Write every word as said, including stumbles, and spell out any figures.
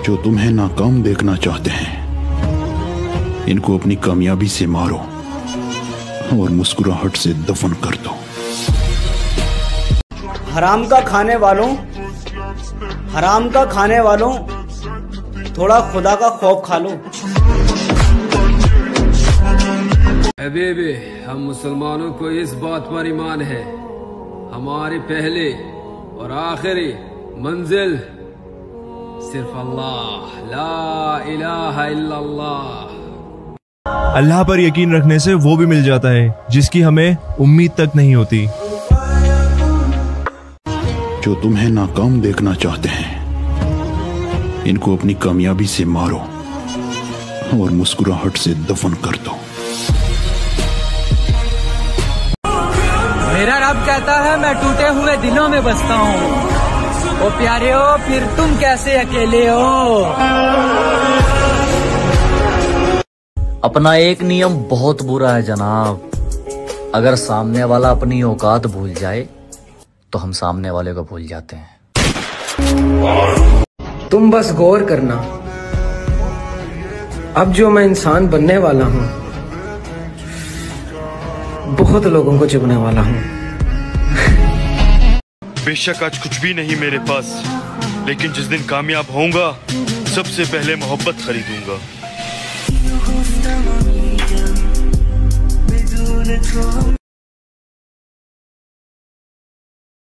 जो तुम्हें नाकाम देखना चाहते हैं, इनको अपनी कामयाबी से मारो और मुस्कुराहट से दफन कर दो। हराम का खाने वालों हराम का खाने वालों थोड़ा खुदा का खौफ खा लो। हबीबी, हम मुसलमानों को इस बात पर ईमान है, हमारी पहली और आखिरी मंजिल सिर्फ अल्लाह, ला इलाहा इल्लल्लाह। अल्लाह पर यकीन रखने से वो भी मिल जाता है जिसकी हमें उम्मीद तक नहीं होती। जो तुम्हें नाकाम देखना चाहते हैं, इनको अपनी कामयाबी से मारो और मुस्कुराहट से दफन कर दो। मेरा रब कहता है मैं टूटे हुए दिलों में बसता हूँ। ओ प्यारे हो, फिर तुम कैसे अकेले हो। अपना एक नियम बहुत बुरा है जनाब, अगर सामने वाला अपनी औकात भूल जाए तो हम सामने वाले को भूल जाते हैं। तुम बस गौर करना, अब जो मैं इंसान बनने वाला हूँ बहुत लोगों को चुभने वाला हूँ। बेशक आज कुछ भी नहीं मेरे पास, लेकिन जिस दिन कामयाब होऊंगा सबसे पहले मोहब्बत खरीदूंगा।